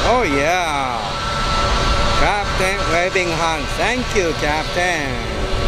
Oh yeah. Captain waving hand. Thank you, Captain.